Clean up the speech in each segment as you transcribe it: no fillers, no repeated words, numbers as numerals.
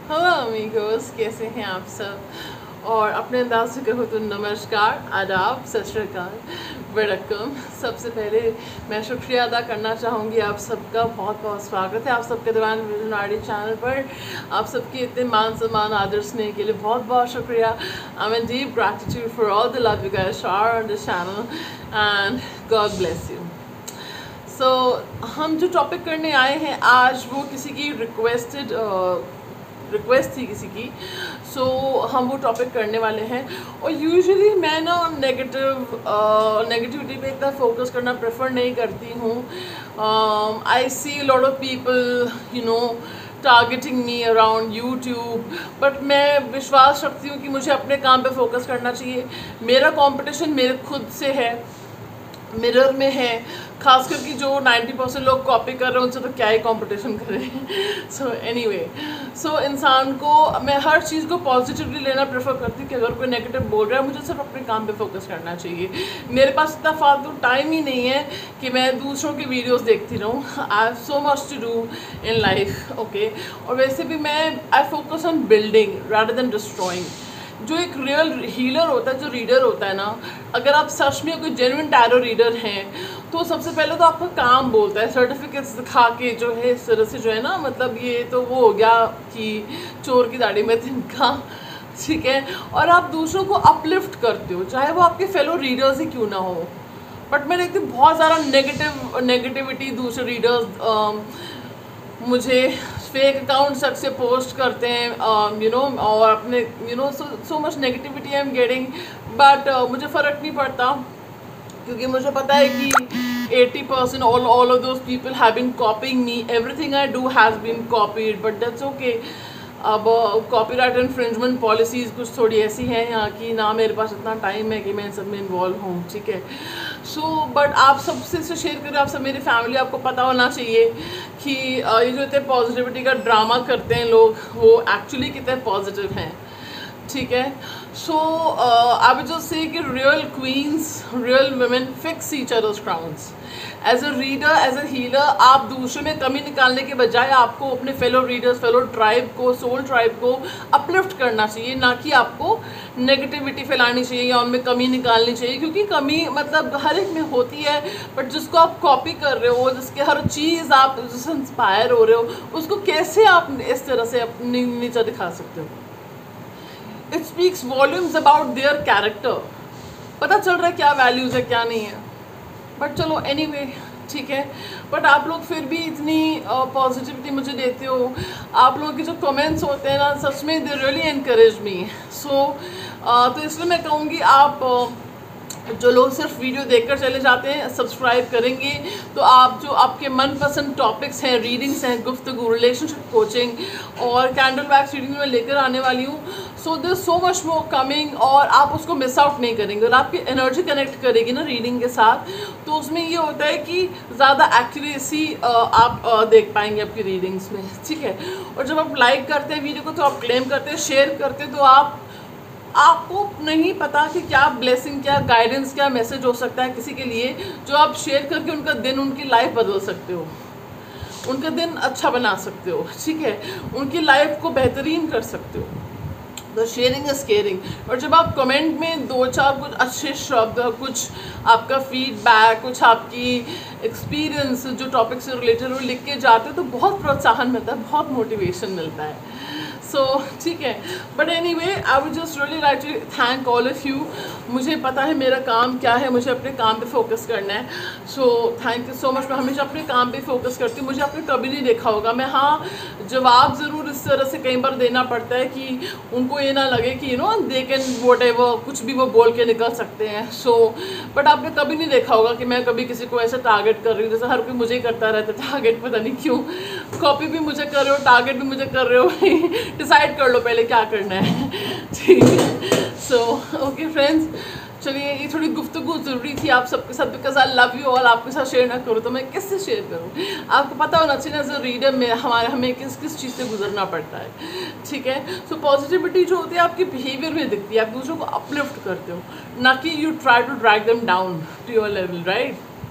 Hello amigos, कैसे हैं आप सब। और अपने अंदाज से कहो तो नमस्कार, आदाब, सत श्री अकाल, वड़क्कम। सबसे पहले मैं शुक्रिया अदा करना चाहूँगी आप सबका। बहुत बहुत स्वागत है आप सबके दौरान विजन आरडी चैनल पर। आप सबके इतने मान सम्मान आदर स्नेह के लिए बहुत बहुत शुक्रिया। I am in deep gratitude for all the love you guys shower on this channel and God bless you. So हम जो टॉपिक करने आए हैं आज, वो किसी की रिक्वेस्ट थी किसी की। सो हम वो टॉपिक करने वाले हैं। और यूजुअली मैं ना नेगेटिविटी पे इतना फोकस करना प्रेफर नहीं करती हूँ। I see lot of people targeting me around YouTube, but मैं विश्वास रखती हूँ कि मुझे अपने काम पे फोकस करना चाहिए। मेरा कंपटीशन मेरे खुद से है, मिरर में है। खास करके जो 90% लोग कॉपी कर रहे हैं उनसे तो क्या ही कंपटीशन करें। सो एनीवे, इंसान को मैं हर चीज़ को पॉजिटिवली लेना प्रेफर करती हूँ कि अगर कोई नेगेटिव बोल रहा है मुझे सिर्फ अपने काम पे फोकस करना चाहिए। मेरे पास इतना फालतू टाइम ही नहीं है कि मैं दूसरों की वीडियोस देखती रहूँ। I have so much to do in life, okay. और वैसे भी I focus on building rather than destroying. जो एक रियल हीलर होता है, जो रीडर होता है ना, अगर आप सच में कोई जेन्युइन टैरो रीडर हैं तो सबसे पहले तो आपका काम बोलता है। सर्टिफिकेट्स दिखा के जो है इस तरह से जो है ना, मतलब ये तो वो हो गया कि चोर की दाढ़ी में तिनका, ठीक है। और आप दूसरों को अपलिफ्ट करते हो, चाहे वो आपके फेलो रीडर्स ही क्यों ना हो। बट मैं देखती हूँ बहुत सारा नेगेटिविटी दूसरे रीडर्स मुझे फेक अकाउंट्स से पोस्ट करते हैं, और अपने so much negativity I am getting. But मुझे फ़र्क नहीं पड़ता, क्योंकि मुझे पता है कि 80% all of those people have been copying me. Everything I do has been copied, but that's okay. अब कॉपीराइट इन्फ्रिंजमेंट पॉलिसीज़ कुछ थोड़ी ऐसी हैं यहाँ की, ना मेरे पास इतना टाइम है कि मैं इन सब में इन्वॉल्व हूँ, ठीक है। बट आप सबसे शेयर करें, आप सब मेरी फैमिली, आपको पता होना चाहिए कि ये जो इतने पॉजिटिविटी का ड्रामा करते हैं लोग, वो एक्चुअली कितने पॉजिटिव हैं, ठीक है। आई विल जस्ट से कि real queens, real women fix each others crowns. As a reader, as a healer, आप दूसरे में कमी निकालने के बजाय आपको अपने फेलो रीडर्स, फेलो ट्राइब को, सोल ट्राइब को अपलिफ्ट करना चाहिए, ना कि आपको नेगेटिविटी फैलानी चाहिए या उनमें कमी निकालनी चाहिए। क्योंकि कमी मतलब हर एक में होती है, बट जिसको आप कॉपी कर रहे हो, जिसके हर चीज़ आप जिससे इंस्पायर हो रहे हो, उसको कैसे आप इस तरह से अपनी नीचा दिखा सकते हो। It speaks volumes about their character. पता चल रहा है क्या वैल्यूज़ है क्या नहीं है। बट चलो एनीवे, ठीक है। बट आप लोग फिर भी इतनी पॉजिटिविटी मुझे देते हो। आप लोगों के जो कमेंट्स होते हैं ना, सच में दे रियली एनकरेज मी। तो इसलिए मैं कहूँगी, आप जो लोग सिर्फ वीडियो देखकर चले जाते हैं, सब्सक्राइब करेंगे तो आप जो आपके मनपसंद टॉपिक्स हैं, रीडिंग्स हैं, गुफ्तगू, रिलेशनशिप कोचिंग और कैंडल वैक्स रीडिंग में लेकर आने वाली हूँ। So there so much more coming, और आप उसको मिस आउट नहीं करेंगे। और आपकी एनर्जी कनेक्ट करेगी ना रीडिंग के साथ, तो उसमें ये होता है कि ज़्यादा एक्यूरेसी आप देख पाएंगे आपकी रीडिंग्स में, ठीक है। और जब आप लाइक करते हैं वीडियो को, तो आप क्लेम करते हैं, शेयर करते हैं, तो आपको नहीं पता कि क्या ब्लेसिंग, क्या गाइडेंस, क्या मैसेज हो सकता है किसी के लिए, जो आप शेयर करके उनका दिन, उनकी लाइफ बदल सकते हो, उनका दिन अच्छा बना सकते हो, ठीक है, उनकी लाइफ को बेहतरीन कर सकते हो। तो शेयरिंग इज़ केयरिंग। और जब आप कमेंट में 2-4 कुछ अच्छे शब्द, कुछ आपका फीडबैक, कुछ आपकी एक्सपीरियंस जो टॉपिक से रिलेटेड वो लिख के जाते हो, तो बहुत प्रोत्साहन मिलता है, बहुत मोटिवेशन मिलता है। ठीक है। But anyway, I would just really like to thank all of you. मुझे पता है मेरा काम क्या है, मुझे अपने काम पे फोकस करना है। Thank you so much. मैं हमेशा अपने काम पे फोकस करती हूँ। मुझे आपने कभी नहीं देखा होगा, मैं हाँ जवाब ज़रूर इस तरह से कई बार देना पड़ता है कि उनको ये ना लगे कि दे कैन वॉट एवर, कुछ भी वो बोल के निकल सकते हैं। बट आपने कभी नहीं देखा होगा कि मैं कभी किसी को ऐसा टारगेट कर रही हूँ, जैसे हर कोई मुझे ही करता रहता है टारगेट, पता नहीं क्यों। कॉपी भी मुझे कर रहे हो, टारगेट भी मुझे कर रहे हो। डिसाइड कर लो पहले क्या करना है, ठीक है। ओके फ्रेंड्स, चलिए, ये थोड़ी गुफ्तगू ज़रूरी थी आप सबके साथ, because I love you all. आपके साथ शेयर ना करूँ तो मैं किससे शेयर करूँ। आपको पता होना चाहिए ना, एज अ रीडर में हमें किस किस चीज़ से गुजरना पड़ता है, ठीक है। पॉजिटिविटी जो होती है आपके बिहेवियर में दिखती है, आप दूसरों को अपलिफ्ट करते हो, ना कि you try to drag them down to your level, right.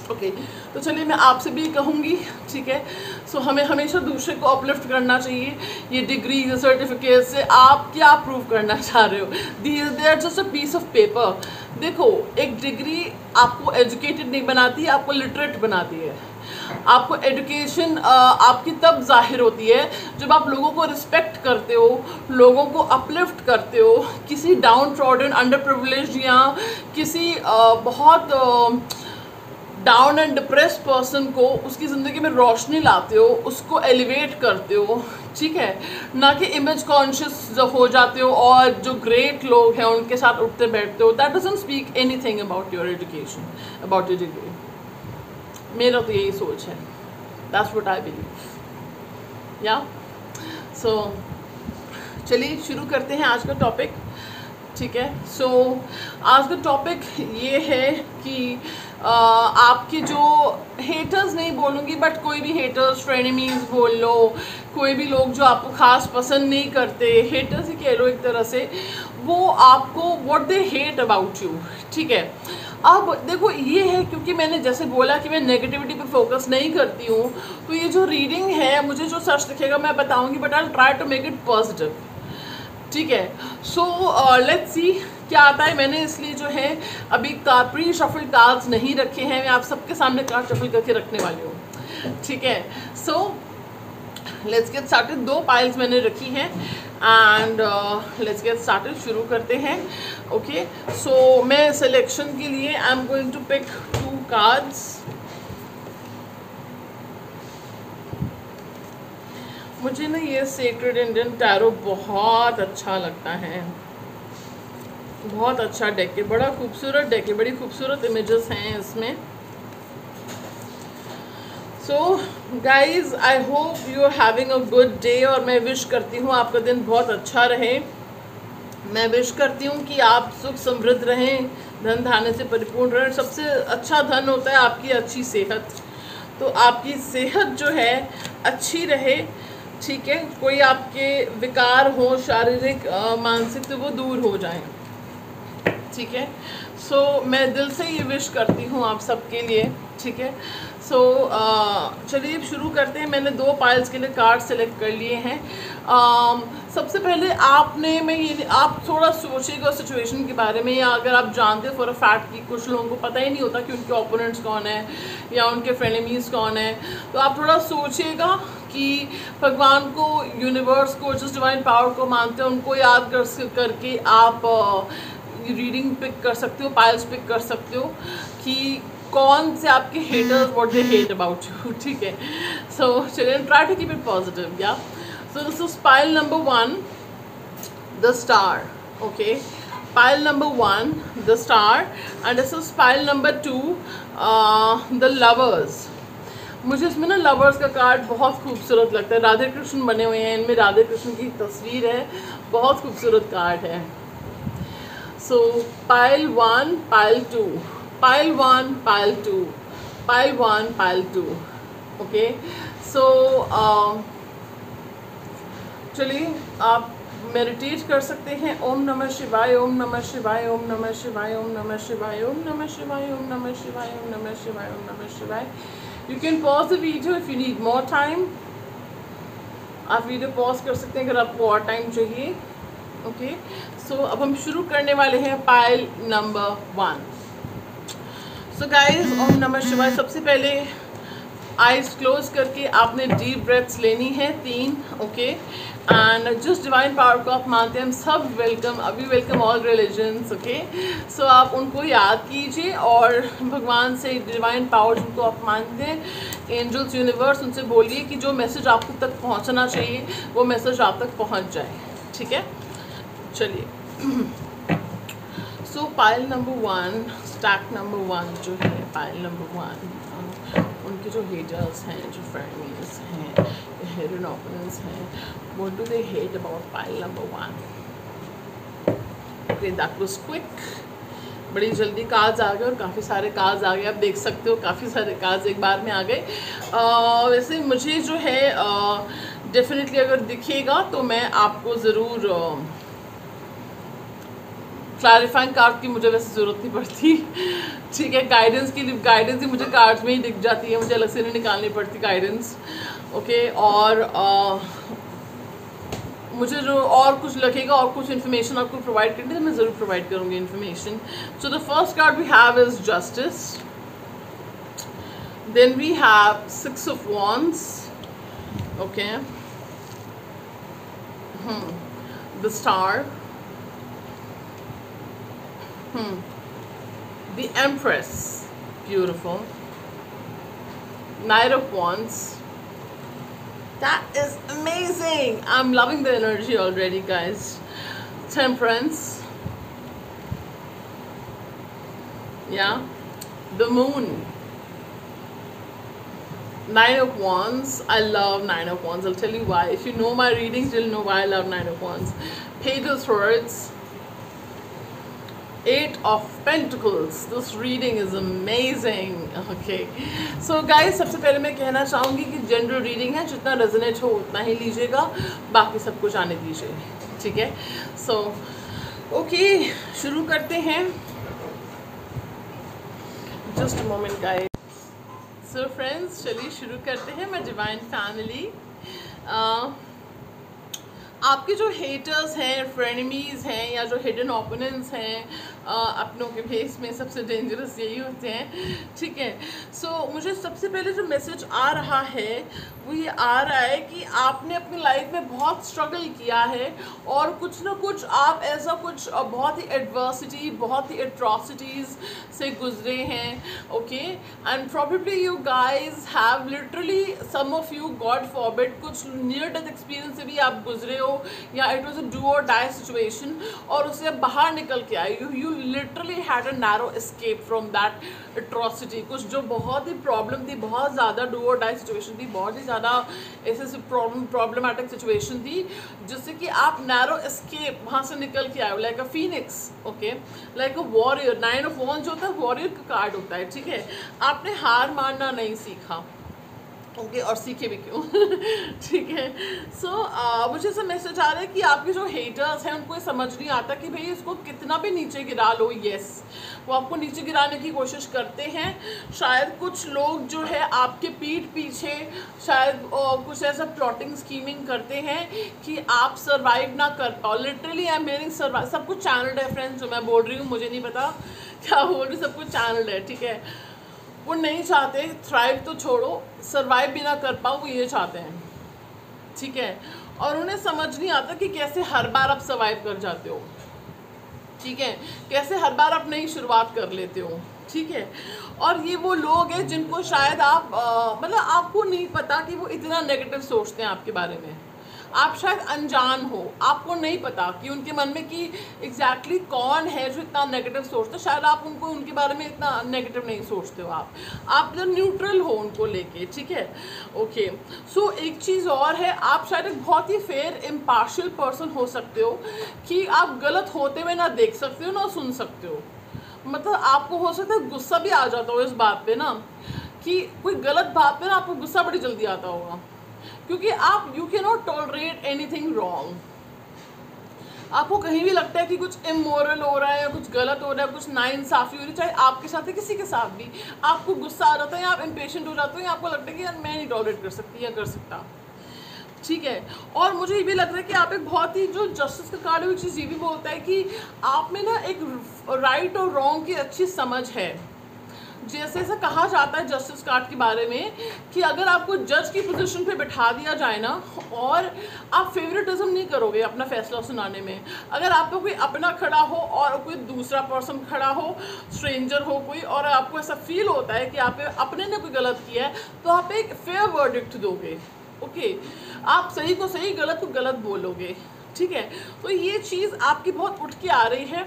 Okay तो चलिए मैं आपसे भी कहूँगी, ठीक है। सो हमें हमेशा दूसरे को अपलिफ्ट करना चाहिए। ये डिग्री सर्टिफिकेट से आप क्या प्रूव करना चाह रहे हो? They are just a piece of paper. देखो, एक डिग्री आपको एजुकेटेड नहीं बनाती, आपको लिटरेट बनाती है। आपको एजुकेशन आपकी तब जाहिर होती है जब आप लोगों को रिस्पेक्ट करते हो, लोगों को अपलिफ्ट करते हो, किसी डाउन ट्रॉडन, अंडर प्रिविलेज या किसी बहुत डाउन एंड डिप्रेस पर्सन को उसकी ज़िंदगी में रोशनी लाते हो, उसको एलिवेट करते हो, ठीक है। ना कि इमेज कॉन्शियस हो जाते हो और जो ग्रेट लोग हैं उनके साथ उठते बैठते हो। That doesn't speak anything about your education, about your degree. मेरा तो यही सोच है। That's what I believe. Yeah so चलिए शुरू करते हैं आज का टॉपिक, ठीक है। सो आज का टॉपिक ये है कि आपके जो हेटर्स नहीं बोलूँगी, बट कोई भी हेटर्स, फ्रेनेमीज बोल लो, कोई भी लोग जो आपको ख़ास पसंद नहीं करते, हेटर्स ही कह लो एक तरह से, वो आपको what they hate about you, ठीक है। अब देखो ये है, क्योंकि मैंने जैसे बोला कि मैं नेगेटिविटी पे फोकस नहीं करती हूँ, तो ये जो रीडिंग है मुझे जो सच दिखेगा मैं बताऊँगी, but I will try to make it positive, ठीक है। सो लेट्स सी क्या आता है। मैंने इसलिए जो है अभी प्री शफल कार्ड्स नहीं रखे हैं, मैं आप सबके सामने कार्ड शफल करके रखने वाली हूँ, ठीक है। So let's get started. 2 piles मैंने रखी हैं एंड लेट्स गेट स्टार्टेड, शुरू करते हैं। ओके सो मैं सिलेक्शन के लिए I am going to pick 2 cards. मुझे ना ये सेक्रेड इंडियन टैरो बहुत अच्छा लगता है, बहुत अच्छा डेक है, बड़ा खूबसूरत डेक है, बड़ी खूबसूरत इमेजेस हैं इसमें। So guys I hope you are having a good day, और मैं विश करती हूँ आपका दिन बहुत अच्छा रहे। मैं विश करती हूँ कि आप सुख समृद्ध रहें, धन धान्य से परिपूर्ण रहें। सबसे अच्छा धन होता है आपकी अच्छी सेहत, तो आपकी सेहत जो है अच्छी रहे, ठीक है। कोई आपके विकार हो, शारीरिक मानसिक, तो वो दूर हो जाएं, ठीक है। सो मैं दिल से ये विश करती हूँ आप सबके लिए, ठीक है। सो चलिए शुरू करते हैं। मैंने 2 पाइल्स के लिए कार्ड सेलेक्ट कर लिए हैं। सबसे पहले आप थोड़ा सोचिएगा सिचुएशन के बारे में, या अगर आप जानते हो फॉर अ फैक्ट कि कुछ लोगों को पता ही नहीं होता कि उनके ओपोनेंट्स कौन है या उनके फ्रेनेमीज़ कौन है, तो आप थोड़ा सोचिएगा कि भगवान को, यूनिवर्स को, जिस डिवाइन पावर को मानते हैं उनको याद करके आप रीडिंग पिक कर सकते हो, पाइल्स पिक कर सकते हो कि कौन से आपके haters what they hate about you, ठीक है। सो चलिए try to keep it positive. Yeah so this is pile number 1, the star, okay. Pile number 1, the star, and this is pile number 2, the lovers. मुझे इसमें ना lovers का card बहुत खूबसूरत लगता है, राधे कृष्ण बने हुए हैं, इनमें राधे कृष्ण की तस्वीर है, बहुत खूबसूरत कार्ड है। So pile 1, pile 2, pile 1, pile 2, pile 1, pile 2, okay. So चलिए आप मेडिटेट कर सकते हैं। ओम नमः शिवाय, ओम नमः शिवाय, ओम नमः शिवाय, ओम नमः शिवाय, ओम नमः शिवाय, ओम नमः शिवाय, ओम नमः शिवाय, ओम नमः शिवाय। You can pause the video if you need more time. आप वीडियो पॉज कर सकते हैं अगर आपको और टाइम चाहिए, ओके। सो अब हम शुरू करने वाले हैं पाइल नंबर 1। सो गाइज ओम नमः शिवाय। सबसे पहले आइज क्लोज करके आपने डीप ब्रेथ्स लेनी है 3, ओके। एंड जिस डिवाइन पावर को आप मानते हैं, हम सब वेलकम, अभी welcome all religions, okay. So आप उनको याद कीजिए और भगवान से, डिवाइन पावर जिनको आप मानते हैं, एंजल्स, यूनिवर्स, उनसे बोलिए कि जो मैसेज आप तक पहुंचना चाहिए वो मैसेज आप तक पहुंच जाए, ठीक है। चलिए so pile number 1, stack number 1 जो है, पाइल नंबर 1, उनके जो हेटर्स हैं, जो फ्रेनेमीज हैं, हिडन ओपोनेंट्स हैं, what do they hate about pile number 1। Okay that was quick, बड़ी जल्दी कार्ड्स आ गए और काफ़ी सारे कार्ड्स आ गए, आप देख सकते हो काफ़ी सारे कार्ड्स एक बार में आ गए। वैसे मुझे जो है डेफिनेटली अगर दिखेगा तो मैं आपको ज़रूर क्लैरिफाइंग कार्ड की मुझे वैसे ज़रूरत नहीं पड़ती, ठीक है। गाइडेंस की गाइडेंस ही मुझे कार्ड्स में ही दिख जाती है, मुझे अलग से नहीं निकालनी पड़ती गाइडेंस, ओके। और मुझे जो और कुछ लगेगा और कुछ इन्फॉर्मेशन आपको प्रोवाइड करनी है तो मैं ज़रूर प्रोवाइड करूँगी information. So the first card we have is justice, then we have 6 of Wands, okay, the Star, the Empress, beautiful, Knight of Wands. That is amazing. I'm loving the energy already, guys. Temperance, yeah, the Moon, Nine of Wands. I love Nine of Wands. I'll tell you why. If you know my readings, you'll know why I love Nine of Wands. Page of Swords, 8 of Pentacles. This reading is amazing. Okay, so guys, सबसे पहले मैं कहना चाहूँगी कि general reading है, जितना resonate हो उतना ही लीजिएगा, बाकी सब कुछ आने दीजिए, ठीक है। सो ओके, शुरू करते हैं। Just a moment guys. So friends, चलिए शुरू करते हैं। मैं डिवाइन फैमिली, आपके जो हेटर्स हैं, फ्रेनेमीज़ हैं, या जो हिडन ओपोनेंट्स हैं, अपनों के फेस में सबसे डेंजरस यही होते हैं, ठीक है। सो मुझे सबसे पहले जो मैसेज आ रहा है वो ये आ रहा है कि आपने अपनी लाइफ में बहुत स्ट्रगल किया है और कुछ ना कुछ आप ऐसा कुछ बहुत ही एडवर्सिटी, बहुत ही एट्रॉसिटीज़ से गुजरे हैं, okay. And probably you guys have literally, some of you, God forbid, कुछ नियर डेथ एक्सपीरियंस से भी आप गुजरे हो, या it was a do or die situation और उससे आप बाहर निकल के आए। You literally had a narrow escape from that atrocity. कुछ जो बहुत ही प्रॉब्लम थी, बहुत ज़्यादा डू और डाई सिचुएशन थी, बहुत ही ज़्यादा ऐसे प्रॉब्लमैटिक सिचुएशन थी, जिससे कि आप नैरो एस्केप वहाँ से निकल के आए, like a phoenix, okay, like a warrior. 9 of Wands जो होता है वॉरियर का कार्ड होता है, ठीक है। आपने हार मानना नहीं सीखा, ओके, और सीखे भी क्यों, ठीक है। सो मुझे ऐसा मैसेज आ रहा है कि आपके जो हेटर्स हैं उनको ये समझ नहीं आता कि भाई इसको कितना भी नीचे गिरा लो, यस, वो आपको नीचे गिराने की कोशिश करते हैं। शायद कुछ लोग जो है आपके पीठ पीछे शायद कुछ ऐसा प्लॉटिंग स्कीमिंग करते हैं कि आप सर्वाइव ना कर पाओ। Literally I am hearing survive, सब कुछ चैनल्ड है फ्रेंड्स, जो मैं बोल रही हूँ मुझे नहीं पता क्या बोल रही हूँ, सब कुछ चैनल्ड है, ठीक है। वो नहीं चाहते, थ्राइव तो छोड़ो, सर्वाइव भी ना कर पाओ, वो ये चाहते हैं, ठीक है। और उन्हें समझ नहीं आता कि कैसे हर बार आप सर्वाइव कर जाते हो, ठीक है, कैसे हर बार आप नई शुरुआत कर लेते हो, ठीक है। और ये वो लोग हैं जिनको शायद आप मतलब आपको नहीं पता कि वो इतना नेगेटिव सोचते हैं आपके बारे में। आप शायद अनजान हो, आपको नहीं पता कि उनके मन में कि एग्जैक्टली कौन है जो इतना नेगेटिव सोचता है। शायद आप उनको, उनके बारे में इतना नेगेटिव नहीं सोचते हो, आप जो न्यूट्रल हो उनको लेके, ठीक है, ओके। सो एक चीज़ और है, आप शायद एक बहुत ही फेयर इम्पार्शियल पर्सन हो सकते हो कि आप गलत होते हुए ना देख सकते हो ना सुन सकते हो। मतलब आपको हो सकता है गुस्सा भी आ जाता हो इस बात पे ना, कि कोई गलत बात पे ना आपको गुस्सा बड़ी जल्दी आता होगा, क्योंकि आप you can not tolerate anything wrong. आपको कहीं भी लगता है कि कुछ इमोरल हो रहा है या कुछ गलत हो रहा है, कुछ नाइंसाफ़ी हो रही है, चाहे आपके साथ है किसी के साथ भी, आपको गुस्सा आ जाता है, या आप इम्पेशेंट हो जाते हो, या आपको लगता है कि यार मैं नहीं टॉलरेट कर सकती या कर सकता, ठीक है। और मुझे ये भी लग रहा है कि आप एक बहुत ही, जो जस्टिस का कार्ड है वो चीज़ ये भी बोलता है कि आप में ना एक राइट और रॉन्ग की अच्छी समझ है। जैसे ऐसा कहा जाता है जस्टिस कार्ड के बारे में कि अगर आपको जज की पोजीशन पे बैठा दिया जाए ना, और आप फेवरेटिज्म नहीं करोगे अपना फैसला सुनाने में, अगर आप पे कोई अपना खड़ा हो और कोई दूसरा पर्सन खड़ा हो, स्ट्रेंजर हो कोई, और आपको ऐसा फील होता है कि आप पे अपने ने कोई गलत किया है, तो आप एक फेयर वर्डिक्ट दोगे, ओके। आप सही को सही, गलत को गलत बोलोगे, ठीक है। तो ये चीज़ आपकी बहुत उठ के आ रही है।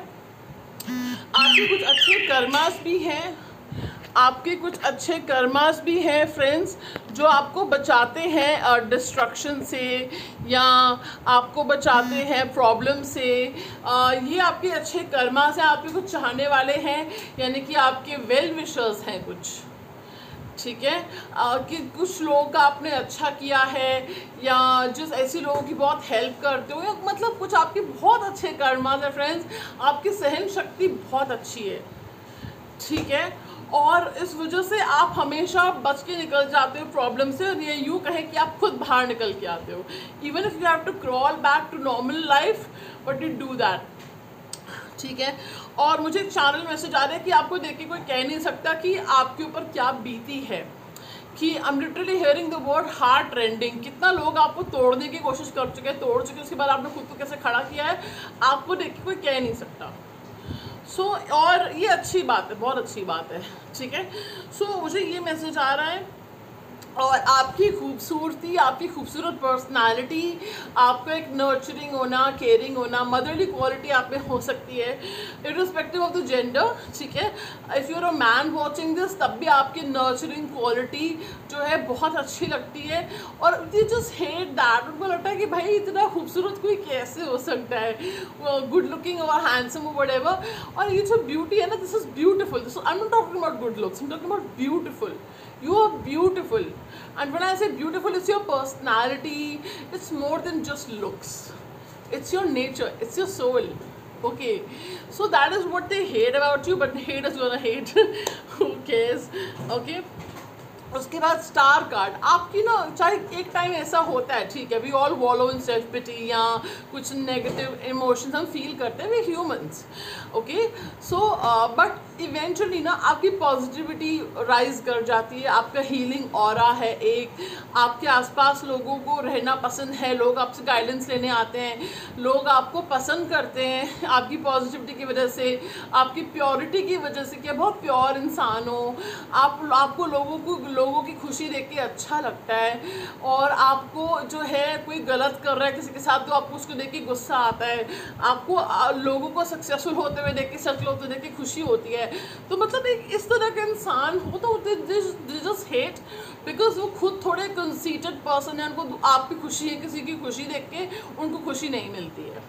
आपके कुछ अच्छे कर्मास भी हैं, आपके कुछ अच्छे कर्मास भी हैं फ्रेंड्स, जो आपको बचाते हैं डिस्ट्रक्शन से, या आपको बचाते हैं प्रॉब्लम से। ये आपके अच्छे कर्मास हैं, आपके कुछ चाहने वाले हैं, यानी कि आपके वेल विशर्स हैं कुछ, ठीक है। कि कुछ लोगों का आपने अच्छा किया है, या जिस ऐसी लोगों की बहुत हेल्प करते हो, या मतलब कुछ आपके बहुत अच्छे कर्मास है फ्रेंड्स, आपकी सहन शक्ति बहुत अच्छी है, ठीक है। और इस वजह से आप हमेशा बच के निकल जाते हो प्रॉब्लम से, और ये यूँ कहें कि आप खुद बाहर निकल के आते हो। Even if you have to crawl back to normal life, but you do that, ठीक है। और मुझे एक चैनल मैसेज आ रहा है कि आपको देख के कोई कह नहीं सकता कि आपके ऊपर क्या बीती है, कि I am literally hearing the word heart rending. कितना लोग आपको तोड़ने की कोशिश कर चुके हैं, तोड़ चुके हैं, उसके बाद आपने खुद को कैसे खड़ा किया है, आपको देख के कोई कह नहीं सकता। सो और ये अच्छी बात है, बहुत अच्छी बात है, ठीक है। सो मुझे ये मैसेज आ रहा है, और आपकी खूबसूरती, आपकी खूबसूरत पर्सनालिटी, आपका एक नर्चरिंग होना, केयरिंग होना, मदरली क्वालिटी आप में हो सकती है, इर्रिस्पेक्टिव ऑफ द जेंडर, ठीक है। If you are a man watching this, तब भी आपकी नर्चरिंग क्वालिटी जो है बहुत अच्छी लगती है। और दे जस्ट हेट दैट, उनको लगता है कि भाई इतना खूबसूरत कोई कैसे हो सकता है, गुड लुकिंग और हैंडसम और व्हाटएवर। और ये जो ब्यूटी है ना, this is beautiful, this I am not talking about good looks, I am talking about beautiful. You are beautiful, and when I say beautiful, it's your personality, it's more than just looks, it's your nature, it's your soul, okay? So that is what they hate about you, but hate is gonna hate. Who cares, okay? उसके बाद star card आपकी ना, चाहे एक time ऐसा होता है, ठीक है, we all wallow in self pity, या कुछ नेगेटिव इमोशंस हम फील करते हैं, we humans, okay. So but eventually ना आपकी पॉजिटिविटी राइज कर जाती है, आपका हीलिंग ऑरा है एक, आपके आसपास लोगों को रहना पसंद है, लोग आपसे गाइडेंस लेने आते हैं, लोग आपको पसंद करते हैं आपकी पॉजिटिविटी की वजह से, आपकी प्योरिटी की वजह से, कि बहुत प्योर इंसान हो आपको लोगों की खुशी देख के अच्छा लगता है। और आपको जो है कोई गलत कर रहा है किसी के साथ, तो आपको उसको देख के गुस्सा आता है, आपको लोगों को सक्सेसफुल होते हुए देख के, सेटल होते हुए देख के खुशी होती है। तो मतलब एक इस तरह का इंसान हो तो दे जस्ट हेट, बिकॉज वो खुद थोड़े कंसीटेड पर्सन है, उनको आपकी खुशी है, किसी की खुशी देख के उनको खुशी नहीं मिलती है।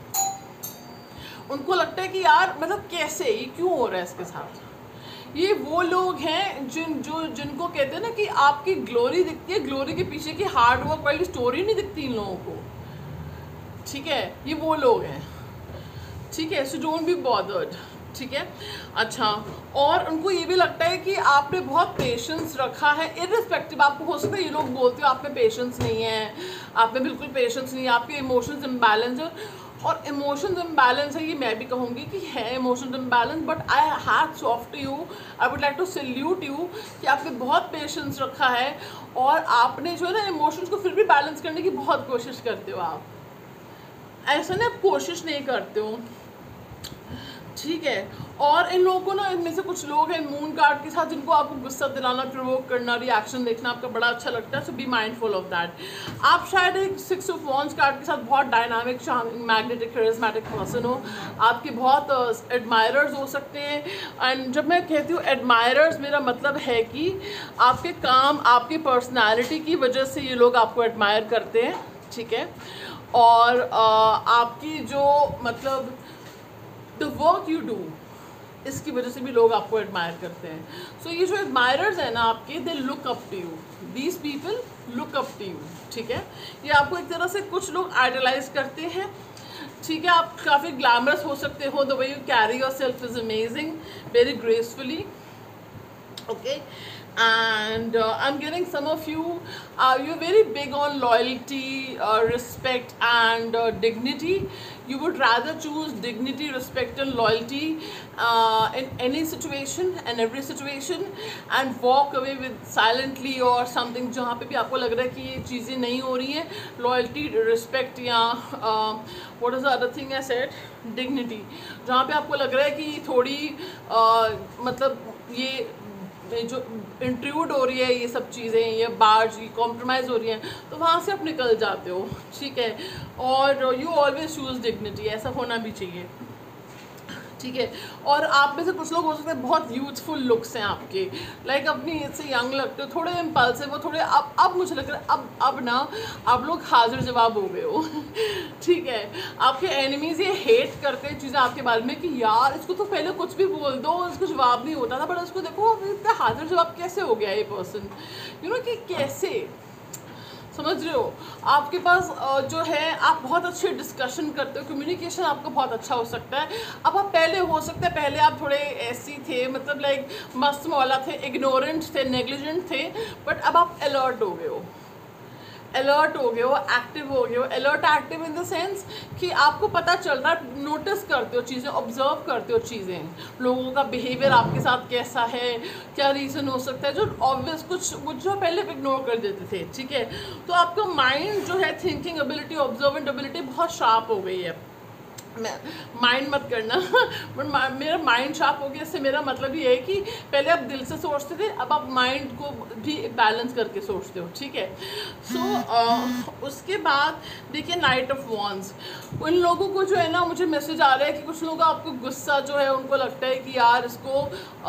उनको लगता है कि यार मतलब कैसे, ये क्यों हो रहा है इसके साथ। ये वो लोग हैं जिनको कहते हैं ना कि आपकी ग्लोरी दिखती है, ग्लोरी के पीछे की हार्ड वर्क वाली स्टोरी नहीं दिखती इन लोगों को, ठीक है। ये वो लोग हैं, ठीक है। सो डोंट बी बॉदर्ड, ठीक है। अच्छा, और उनको ये भी लगता है कि आपने बहुत पेशेंस रखा है, इर्रिस्पेक्टिव, आपको हो सकता है ये लोग बोलते हो आप में पेशेंस नहीं है, आप में बिल्कुल पेशेंस नहीं है, आपके इमोशंस इम्बैलेंस है। और इमोशंस इम्बैलेंस है, ये मैं भी कहूँगी कि है emotions imbalance, but I hats off to you, I would like to salute you कि आपने बहुत पेशेंस रखा है, और आपने जो है ना इमोशंस को फिर भी बैलेंस करने की बहुत कोशिश करते हो। आप ऐसा ना आप कोशिश नहीं करते हो, ठीक है। और इन लोगों को ना, इनमें से कुछ लोग हैं मून कार्ड के साथ, जिनको आपको गुस्सा दिलाना, प्रोवोक करना, रिएक्शन देखना आपका बड़ा अच्छा लगता है, so be mindful of that. आप शायद एक 6 ऑफ वॉन्ड्स कार्ड के साथ बहुत dynamic, charming, magnetic, charismatic person हो, आपके बहुत एडमायरर्स हो सकते हैं। एंड जब मैं कहती हूँ एडमायरर्स, मेरा मतलब है कि आपके काम, आपकी पर्सनैलिटी की वजह से ये लोग आपको एडमायर करते हैं, ठीक है। और आपकी जो मतलब द वर्क यू डू, इसकी वजह से भी लोग आपको एडमायर करते हैं। सो ये जो एडमायरर्स हैं ना आपके, they look up to you, these people look up to you, ठीक है। ये आपको एक तरह से कुछ लोग आइडलाइज करते हैं, ठीक है। आप काफ़ी ग्लैमरस हो सकते हो, the way you carry yourself is amazing, very gracefully, okay. And I'm getting some of you, you're very big on loyalty, respect and dignity. You would rather choose dignity, respect and loyalty in any situation and every situation, and walk away with silently or something जहाँ पे भी आपको लग रहा है कि ये चीज़ें नहीं हो रही हैं, loyalty, respect या what is the other thing I said, dignity, जहाँ पे आपको लग रहा है कि थोड़ी मतलब ये जो इंट्रूड हो रही है, ये सब चीज़ें, ये बार्ज, ये कॉम्प्रोमाइज़ हो रही हैं, तो वहाँ से आप निकल जाते हो, ठीक है। और यू ऑलवेज चूज़ डिग्निटी, ऐसा होना भी चाहिए, ठीक है। और आप में से कुछ लोग हो सकते हैं बहुत यूथफुल लुक्स हैं आपके, लाइक अपनी एज से यंग लगते हो, थोड़े इम्पल्सिव हो, थोड़े अब मुझे लग रहा है अब ना आप लोग हाजिर जवाब हो गए हो, ठीक है, आपके एनिमीज ये हेट करते हैं चीज़ें आपके बारे में कि यार इसको तो पहले कुछ भी बोल दो, इसको जवाब नहीं होता था, बट उसको देखो इतना हाजिर जवाब कैसे हो गया ये पर्सन, कि कैसे, समझ रहे हो। आपके पास जो है आप बहुत अच्छे डिस्कशन करते हो, कम्युनिकेशन आपका बहुत अच्छा हो सकता है। अब आप पहले हो सकता है पहले आप थोड़े ऐसी थे, मतलब लाइक मस्त मौला थे, इग्नोरेंट थे, नेग्लिजेंट थे, बट अब आप अलर्ट हो गए हो, एक्टिव हो गए हो। Alert active in the sense कि आपको पता चल रहा है, नोटिस करते हो चीज़ें, ऑब्जर्व करते हो चीज़ें, लोगों का बिहेवियर आपके साथ कैसा है, क्या रीज़न हो सकता है, जो ऑब्वियस कुछ जो पहले इग्नोर कर देते थे, ठीक है। तो आपका माइंड जो है, थिंकिंग एबिलिटी, ऑब्जर्वेंट एबिलिटी बहुत शार्प हो गई है। माइंड मत करना बट मेरा माइंड शार्प हो गया, इससे मेरा मतलब ये है कि पहले आप दिल से सोचते थे, अब आप माइंड को भी बैलेंस करके सोचते हो, ठीक है। सो उसके बाद देखिए नाइट ऑफ वॉन्ड्स, उन लोगों को जो है ना, मुझे मैसेज आ रहा है कि कुछ लोग आपको गुस्सा जो है, उनको लगता है कि यार इसको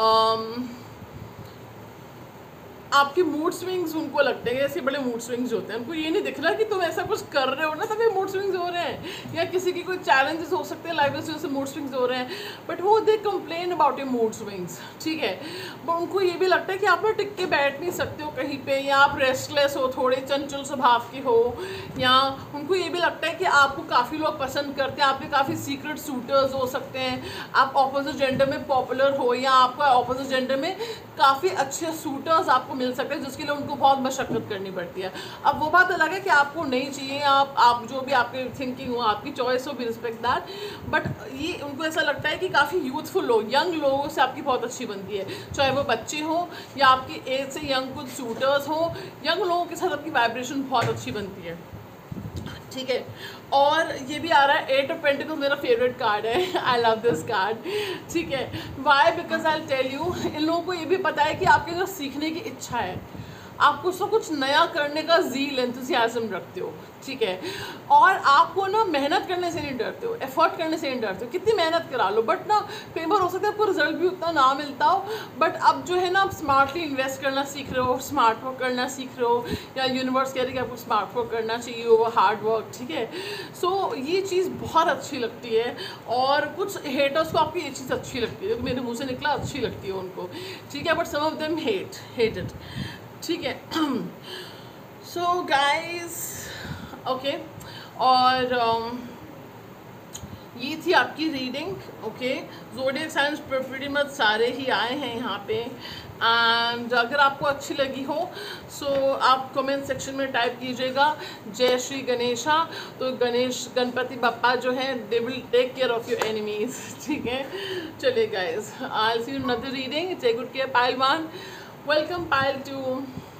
आपके मूड स्विंग्स, उनको लगते हैं ऐसे बड़े मूड स्विंग्स होते हैं, उनको ये नहीं दिख रहा कि तुम ऐसा कुछ कर रहे हो ना तभी मूड स्विंग्स हो रहे हैं, या किसी की कोई चैलेंजेस हो सकते हैं लाइफ में, से मूड स्विंग्स हो रहे हैं, बट वो they complain about your mood swings, ठीक है। बट उनको ये भी लगता है कि आप ना टिक के बैठ नहीं सकते हो कहीं पे, या आप रेस्टलेस हो, थोड़े चंचल स्वभाव के हो, या उनको ये भी लगता है कि आपको काफ़ी लोग पसंद करते हैं, आपके काफ़ी सीक्रेट सूटर्स हो सकते हैं, आप ऑपोजिट जेंडर में पॉपुलर हो, या आपका ऑपोजिट जेंडर में काफ़ी अच्छे सूटर्स आपको मिल सकते हैं, जिसके लिए उनको बहुत मशक्क़त करनी पड़ती है। अब वो बात अलग है कि आपको नहीं चाहिए, आप जो भी आपके थिंकिंग हो, आपकी चॉइस हो, भी रिस्पेक्ट दैट, बट ये उनको ऐसा लगता है कि काफ़ी यूथफुल हो, यंग लोगों से आपकी बहुत अच्छी बनती है, चाहे वो बच्चे हो या आपकी एज से यंग कुछ सूटर्स हो, यंग लोगों के साथ आपकी वाइब्रेशन बहुत अच्छी बनती है, ठीक है। और ये भी आ रहा है 8 ऑफ पेंटिकल्स, मेरा फेवरेट कार्ड है, आई लव दिस कार्ड, ठीक है। Why, because I tell you, इन लोगों को ये भी पता है कि आपके अंदर सीखने की इच्छा है, आप कुछ नया करने का ज़ील, एंथुसियाज्म रखते हो, ठीक है। और आपको ना मेहनत करने से नहीं डरते हो, एफर्ट करने से नहीं डरते हो, कितनी मेहनत करा लो, बट ना कई बार हो सकता है आपको रिजल्ट भी उतना ना मिलता हो, बट अब जो है ना आप स्मार्टली इन्वेस्ट करना सीख रहे हो, स्मार्ट वर्क करना सीख रहे हो, या यूनिवर्स कह रही है कि आपको स्मार्ट वर्क करना चाहिए, वो हार्ड वर्क, ठीक है। सो ये चीज़ बहुत अच्छी लगती है, और कुछ हेटर्स को आपकी ये चीज़ अच्छी लगती है, मेरे मुँह से निकला अच्छी लगती है उनको, ठीक है, but some of them hate it, ठीक है। सो गाइज, ओके, और ये थी आपकी reading, okay. Zodiac science pretty much सारे ही आए हैं यहाँ पे, एंड अगर आपको अच्छी लगी हो सो आप कमेंट सेक्शन में टाइप कीजिएगा जय श्री गणेशा, तो गणपति बप्पा जो है they will take care of your enemies, ठीक है। चलिए guys, I see you another reading, take good care. Pile 1, welcome pile 2।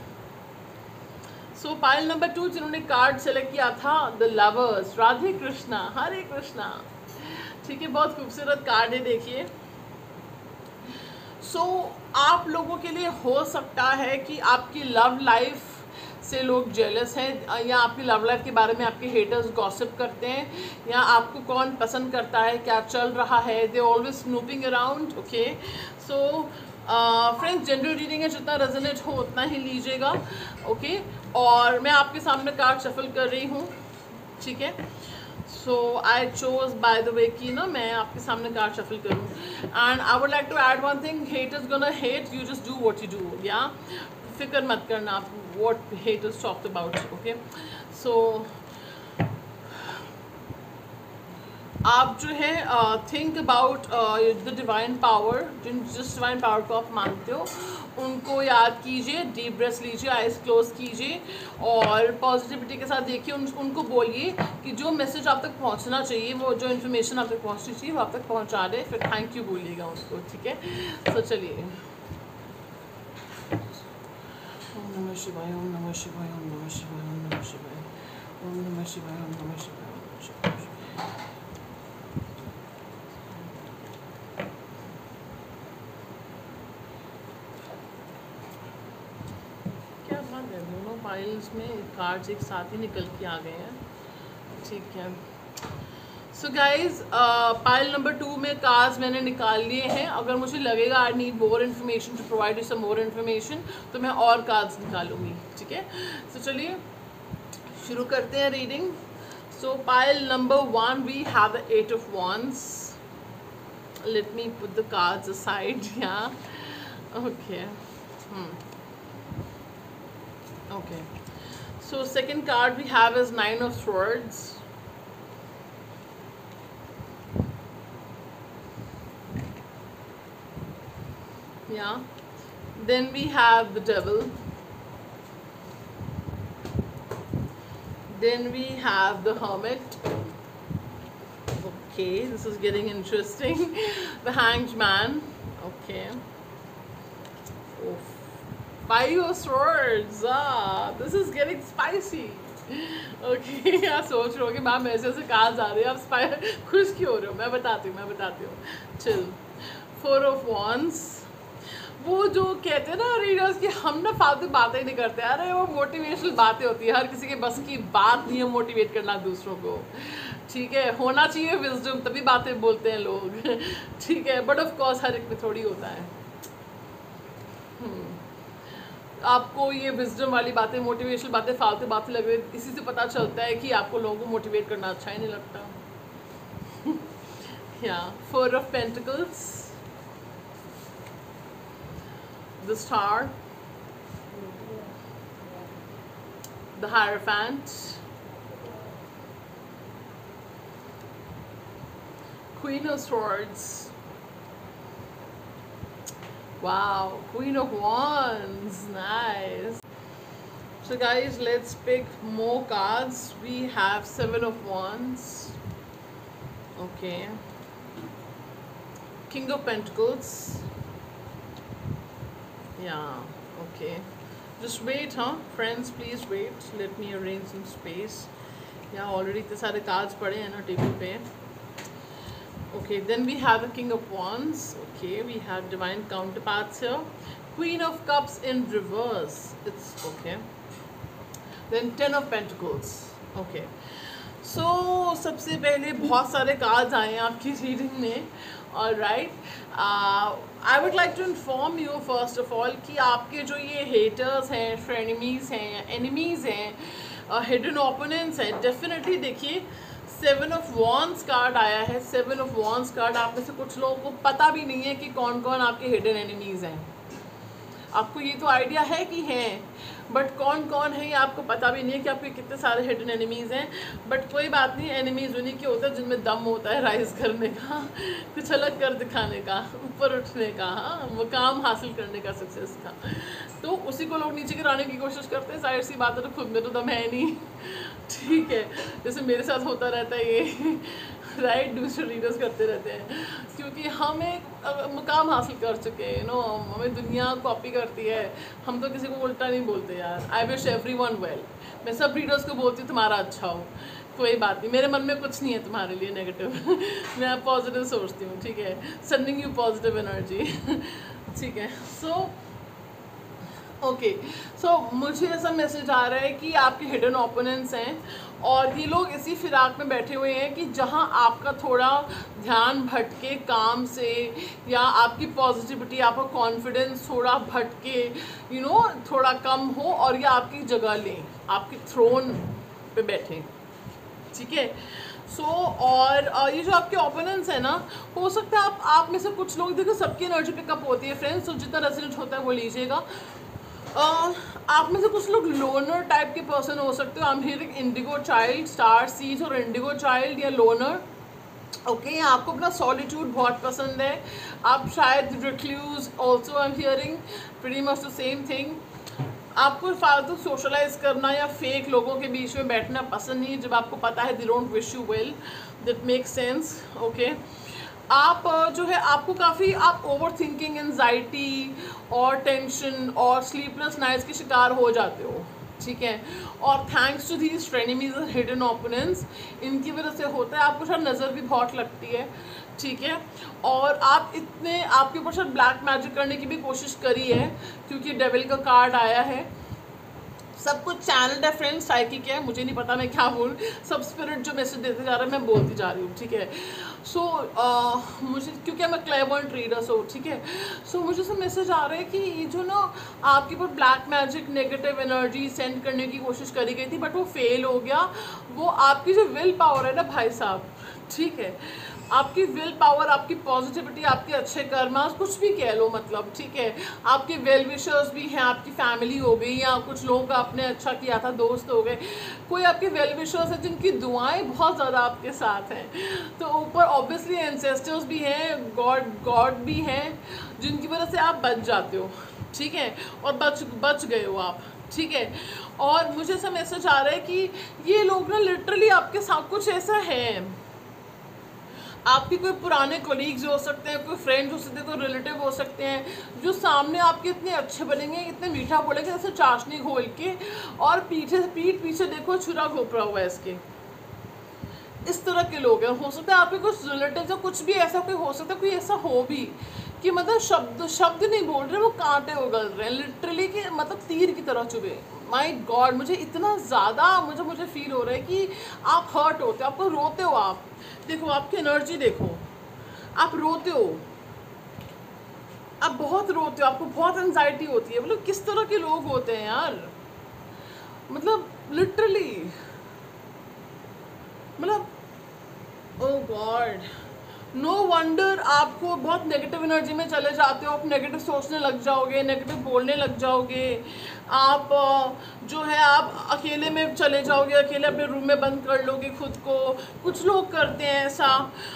So pile number 2 जिन्होंने कार्ड सेलेक्ट किया था, द लवर्स, राधे कृष्णा, हरे कृष्णा, ठीक है, बहुत खूबसूरत कार्ड है, देखिए। सो आप लोगों के लिए हो सकता है कि आपकी लव लाइफ से लोग जेलस हैं, या आपकी लव लाइफ के बारे में आपके हेटर्स गॉसिप करते हैं, या आपको कौन पसंद करता है, क्या चल रहा है, they always snooping around, okay. So friends, general reading है, जितना रेजोनेट हो उतना ही लीजिएगा, ओके। और मैं आपके सामने कार्ड शफल कर रही हूँ, ठीक है। So I chose by the way कि ना मैं आपके सामने कार्ड शफल करूँ, and I would like to add one thing, haters gonna hate, you just do what you do, या फिक्र मत करना आप what haters talk about, okay. So आप जो है think about the divine power, जिस डिवाइन पावर को आप मानते हो उनको याद कीजिए, डीप ब्रेथ लीजिए, आइज क्लोज कीजिए, और पॉजिटिविटी के साथ देखिए, उनको बोलिए कि जो मैसेज आप तक पहुंचना चाहिए, वो जो इन्फॉर्मेशन आप तक पहुंचनी चाहिए वो आप तक पहुंचा दे, फिर थैंक यू बोलिएगा उसको, ठीक है। तो चलिए, ओम नमः शिवाय, ओम नमः शिवाय, ओम नमः शिवाय, ओम नमः शिवाय, ओम नमः शिवाय, ओम नमः शिवाय, ओम नमः शिवाय। दोनों फाइल्स में कार्ड्स एक साथ ही निकल के आ गए हैं, ठीक है। सो गाइज, पाइल नंबर 2 में कार्ड्स मैंने निकाल लिए हैं, अगर मुझे लगेगा I need more information to provide you some more information तो मैं और कार्ड्स निकालूंगी, ठीक है। सो चलिए शुरू करते हैं reading. So So pile number 1 we have the 8 of wands. Let me put the cards aside. Yeah, okay. Okay, so second card we have is 9 of swords. Yeah, then we have the devil. Then we have the hermit. Okay, this is getting interesting. The hanged man. Okay. Oof. 5 of swords. This is getting spicy. Okay, आप सोच रहे हो कि ma'am ऐसे ऐसे cards आ रहे हैं, आप खुश क्यों हो रहे हो? मैं बताती हूँ. Chill. 4 of wands. वो जो कहते हैं ना रीडर्स कि हम ना फालतू बातें नहीं करते, अरे वो मोटिवेशनल बातें होती है, हर किसी के बस की बात नहीं है मोटिवेट करना दूसरों को, ठीक है. होना चाहिए विजडम, तभी बातें बोलते हैं लोग, ठीक है. बट ऑफ कोर्स हर एक में थोड़ी होता है. आपको ये विजडम वाली बातें, मोटिवेशनल बातें, फालतू बातें लग रही, इसी से पता चलता है कि आपको लोगों को मोटिवेट करना अच्छा ही नहीं लगता. या 4 of pentacles. The star, the Hierophant, Queen of Swords. Wow, Queen of Wands, nice. So guys, let's pick more cards. We have 7 of Wands. Okay. King of Pentacles. Yeah, okay. Just wait, friends, please wait. Let me arrange some space. Yeah, already इतने सारे cards पड़े हैं ना table पे. Okay, then we have the King of Wands. Okay, we have divine counterparts here. Queen of Cups in reverse. It's okay. Then 10 of Pentacles. Okay. So सबसे पहले बहुत सारे cards आए हैं आपकी रीडिंग में. All right. I would like to inform you first of all कि आपके जो ये haters हैं, frenemies हैं या enemies हैं, hidden opponents हैं, definitely देखिए 7 of Wands कार्ड आया है. 7 of Wands कार्ड, आप में से कुछ लोगों को पता भी नहीं है कि कौन कौन आपके hidden enemies हैं. आपको ये तो आइडिया है कि हैं, बट कौन कौन है ये आपको पता भी नहीं है कि आपके कितने सारे हिडन एनिमीज़ हैं. बट कोई बात नहीं, एनिमीज़ उन्हीं के होते हैं जिनमें दम होता है राइज करने का, कुछ अलग कर दिखाने का, ऊपर उठने का, मुकाम हासिल करने का, सक्सेस का. तो उसी को लोग नीचे गिराने की कोशिश करते हैं. जाहिर सी बात है, तो खुद में तो दम है नहीं, ठीक है. जैसे मेरे साथ होता रहता है ये, राइट. दूसरे रीडर्स करते रहते हैं क्योंकि हम एक मुकाम हासिल कर चुके हैं, हमें दुनिया कॉपी करती है. हम तो किसी को उल्टा नहीं बोलते यार. I wish everyone well. मैं सब रीडर्स को बोलती हूँ तुम्हारा अच्छा हो, कोई बात नहीं, मेरे मन में कुछ नहीं है तुम्हारे लिए नेगेटिव. मैं पॉजिटिव सोचती हूँ, ठीक है. सेंडिंग यू पॉजिटिव एनर्जी, ठीक है. सो मुझे ऐसा मैसेज आ रहा है कि आपके हिडन ओपोनेंट्स हैं और ये लोग इसी फिराक में बैठे हुए हैं कि जहां आपका थोड़ा ध्यान भटके काम से, या आपकी पॉजिटिविटी, आपका कॉन्फिडेंस थोड़ा भटके, थोड़ा कम हो, और ये आपकी जगह लें, आपके थ्रोन पे बैठें, ठीक है. और ये जो आपके ओपोनेंट्स हैं ना, हो सकता है आप में से कुछ लोग, देखो सबकी एनर्जी पिकअप होती है फ्रेंड्स, तो जितना रेजोनेट होता है वो लीजिएगा. आप में से कुछ लोग लोनर टाइप के पर्सन हो सकते हो. I am hearing indigo child, starseeds और इंडिगो चाइल्ड या लोनर. ओके, आपको अपना सॉलिट्यूड बहुत पसंद है. आप शायद recluse also, I am hearing pretty much the same thing. आपको फालतू सोशलाइज करना या फेक लोगों के बीच में बैठना पसंद नहीं, जब आपको पता है they don't wish you well. That makes sense. Okay, आप जो है आपको काफ़ी आप ओवर थिंकिंग, एंजाइटी और टेंशन और स्लीपलेस नाइट्स के शिकार हो जाते हो, ठीक है. और थैंक्स टू दीज फ्रेनेमीज और हिडन ओपोनेंट्स, इनकी वजह से होता है. आपको शायद नज़र भी बहुत लगती है, ठीक है. और आप इतने, आपके ऊपर शायद ब्लैक मैजिक करने की भी कोशिश करी है क्योंकि डेविल का कार्ड आया है. सब कुछ चैनल्ड है फ्रेंड्स, साइकिक है, मुझे नहीं पता मैं क्या बोल, सब स्पिरिट जो मैसेज देते जा रहा है मैं बोलती जा रही हूँ, ठीक है। सो मुझे, क्योंकि मैं क्लेवरंट रीडर सो, ठीक है, सो मुझे सब मैसेज आ रहे हैं कि ये जो ना आपके ऊपर black magic negative energy send करने की कोशिश करी गई थी बट वो फेल हो गया। वो आपकी जो विल पावर है ना भाई साहब, ठीक है, आपकी विल पावर, आपकी पॉजिटिविटी, आपके अच्छे कर्मा, कुछ भी कह लो मतलब, ठीक है, आपके वेल विशर्स भी हैं, आपकी फैमिली हो गई या कुछ लोग आपने अच्छा किया था, दोस्त हो गए, कोई आपके वेल विशर्स हैं जिनकी दुआएं बहुत ज़्यादा आपके साथ हैं। तो ऊपर ऑब्वियसली एंसेस्टर्स भी हैं, गॉड भी हैं, जिनकी वजह से आप बच जाते हो, ठीक है, और बच गए हो आप, ठीक है। और मुझे ऐसा मैसेज आ रहा है कि ये लोग ना लिटरली आपके साथ कुछ ऐसा है, आपके कोई पुराने कोलीग्स हो सकते हैं, कोई फ्रेंड्स हो सकते हैं, कोई रिलेटिव हो सकते हैं, जो सामने आपके इतने अच्छे बनेंगे, इतने मीठा बोलेंगे जैसे चाशनी घोल के, और पीठ पीछे देखो छुरा घोपरा हुआ है इसके। इस तरह के लोग हैं। हो सकता है आपके कुछ रिलेटिव या कुछ भी ऐसा कोई हो सकता है, कोई ऐसा हो भी कि मतलब शब्द नहीं बोल रहे, वो कांटे उगल रहे हैं लिटरली, कि मतलब तीर की तरह चुभे। माय गॉड, मुझे इतना ज़्यादा मुझे फील हो रहा है कि आप हर्ट होते हो, आपको रोते हो, आप देखो आपकी एनर्जी देखो, आप रोते हो, आप बहुत रोते हो, आपको बहुत एंजाइटी होती है। मतलब किस तरह के लोग होते हैं यार, मतलब लिटरली, मतलब ओ गॉड, नो वंडर आपको बहुत नेगेटिव एनर्जी में चले जाते हो, आप नेगेटिव सोचने लग जाओगे, नेगेटिव बोलने लग जाओगे, आप जो है आप अकेले में चले जाओगे, अकेले अपने रूम में बंद कर लोगे खुद को। कुछ लोग करते हैं ऐसा,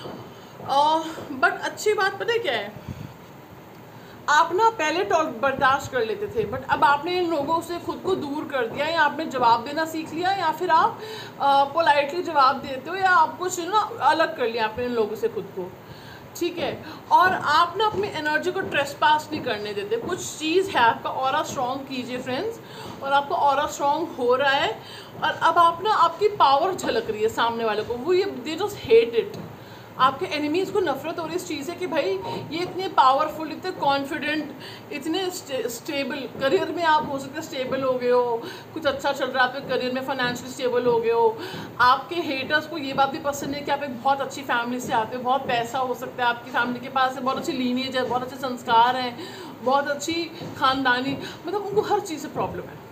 बट अच्छी बात पता है क्या है, आप ना पहले बर्दाश्त कर लेते थे, बट अब आपने इन लोगों से खुद को दूर कर दिया, या आपने जवाब देना सीख लिया, या फिर आप पोलाइटली जवाब देते हो, या आप कुछ ना अलग कर लिया आपने इन लोगों से खुद को, ठीक है। और आप ना अपनी एनर्जी को ट्रेसपास नहीं करने देते। कुछ चीज़ है, आपका ऑरा स्ट्रॉन्ग कीजिए फ्रेंड्स, और आपका ऑरा स्ट्रॉन्ग हो रहा है, और अब आप ना आपकी पावर झलक रही है सामने वाले को, वो ये दे जस्ट हेट इट। आपके एनिमीज़ को नफरत हो रही इस चीज़ से कि भाई ये इतने पावरफुल, इतने कॉन्फिडेंट, इतने स्टेबल, करियर में आप हो सकते स्टेबल हो गए हो, कुछ अच्छा चल रहा है आपके करियर में, फाइनेंशियली स्टेबल हो गए हो। आपके हेटर्स को ये बात भी पसंद है कि आप एक बहुत अच्छी फैमिली से आते हो, बहुत पैसा हो सकता है आपकी फैमिली के पास है, बहुत अच्छी लीनिएज है, बहुत अच्छे संस्कार हैं, बहुत अच्छी खानदानी, मतलब उनको हर चीज़ से प्रॉब्लम है,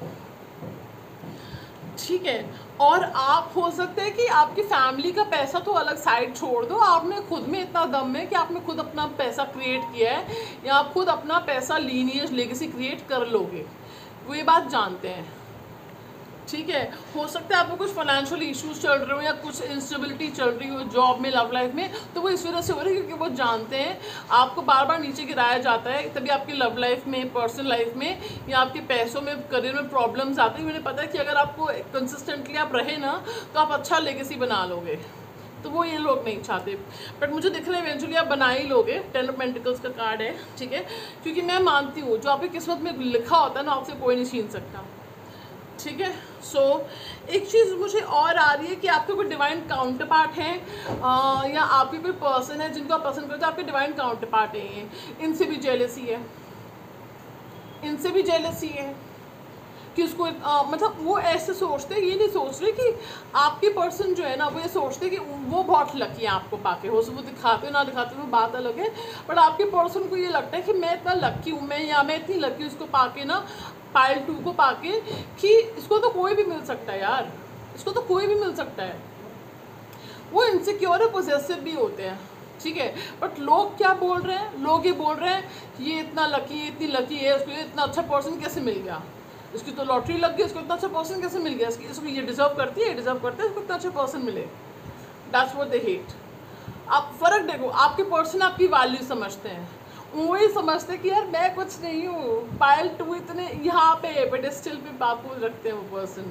ठीक है। और आप हो सकते हैं कि आपकी फैमिली का पैसा तो अलग साइड छोड़ दो, आपने खुद में इतना दम है कि आपने खुद अपना पैसा क्रिएट किया है, या आप खुद अपना पैसा लीनिएज लेगेसी क्रिएट कर लोगे, वो ये बात जानते हैं, ठीक है। हो सकता है आपको कुछ फाइनेंशियल इश्यूज चल रहे हो, या कुछ इंस्टेबिलिटी चल रही हो जॉब में, लव लाइफ में, तो वो इस वजह से हो रही है क्योंकि वो जानते हैं आपको बार बार नीचे गिराया जाता है, तभी आपकी लव लाइफ में, पर्सनल लाइफ में, या आपके पैसों में, करियर में प्रॉब्लम्स आती है। उन्हें पता है कि अगर आपको कंसिस्टेंटली आप रहे ना तो आप अच्छा लेगेसी बना लोगे, तो वो ये लोग नहीं चाहते, बट मुझे दिख रहा है इवेंचुअली आप बना ही लोगे। 10 ऑफ पेंटिकल्स का कार्ड है, ठीक है, क्योंकि मैं मानती हूँ जो आपकी किस्मत में लिखा होता है ना, आपसे कोई नहीं छीन सकता, ठीक है। सो एक चीज़ मुझे और आ रही है कि आपके कोई डिवाइन काउंटर पार्ट हैं, या आपके कोई पर्सन है जिनको आप पसंद करते हो, आपके डिवाइन काउंटर पार्ट है ये, इनसे भी जेलसी है, इनसे भी जेलसी है कि उसको मतलब वो ऐसे सोचते हैं, ये नहीं सोच रहे कि आपके पर्सन जो है ना, वो ये सोचते हैं कि वो बहुत लकी है आपको पाके, हो वो दिखाते हो ना दिखाते हो वो बात अलग है, बट आपके पर्सन को ये लगता है कि मैं इतना लकी हूँ, मैं इतनी लकी हूँ इसको पाके ना, पाइल 2 को पाके, कि इसको तो कोई भी मिल सकता है यार, इसको तो कोई भी मिल सकता है। वो इनसिक्योर और पोजेसिव भी होते हैं, ठीक है, बट लोग क्या बोल रहे हैं, लोग ये बोल रहे हैं ये इतना लकी है, इतनी लकी है, उसको इतना अच्छा पर्सन कैसे मिल गया, इसकी तो लॉटरी लग गई, इसको इतना अच्छा पर्सन कैसे मिल गया, इसको ये डिजर्व करती है, डिजर्व करता है, इसको इतना अच्छा पर्सन मिले। That's what they hate. आप फ़र्क देखो, आपके पर्सन आपकी वैल्यू समझते हैं, वही समझते हैं कि यार मैं कुछ नहीं हूँ, पायल 2 इतने यहाँ पे पेडेस्टल पे बापू रखते हैं वो पर्सन।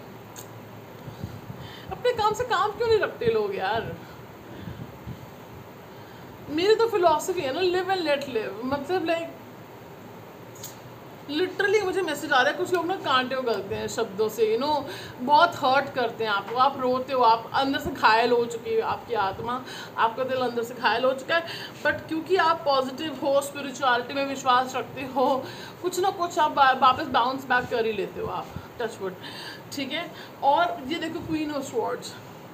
अपने काम से काम क्यों नहीं रखते लोग यार। मेरी तो फिलॉसफी है ना, लिव एंड लेट लिव, मतलब लाइक लिटरली मुझे मैसेज आ रहा है, कुछ लोग ना कांटे उगलते हैं शब्दों से, यू नो, बहुत हर्ट करते हैं आपको, आप रोते हो, आप अंदर से घायल हो चुकी है आपकी आत्मा, आपका दिल अंदर से घायल हो चुका है, बट क्योंकि आप पॉजिटिव हो, स्पिरिचुअलिटी में विश्वास रखते हो, कुछ ना कुछ आप वापस बाउंस बैक कर ही लेते हो टच वुड, ठीक है। और ये देखो क्वीन ऑफ स्वॉर्ड्स,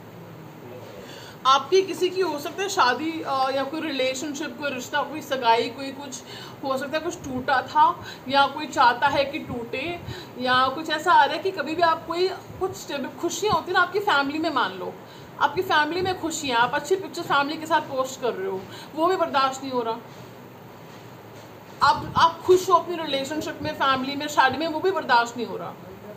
आपकी किसी की हो सकता है शादी या कोई रिलेशनशिप, कोई रिश्ता, कोई सगाई, कोई कुछ हो सकता है कुछ टूटा था या कोई चाहता है कि टूटे, या कुछ ऐसा आ रहा है कि कभी भी आप कोई कुछ खुशियाँ होती हैं ना आपकी फैमिली में, मान लो आपकी फैमिली में खुशियाँ, आप अच्छी पिक्चर फैमिली के साथ पोस्ट कर रहे हो, वो भी बर्दाश्त नहीं हो रहा। आप खुश हो अपनी रिलेशनशिप में, फैमिली में, शादी में, वो भी बर्दाश्त नहीं हो रहा।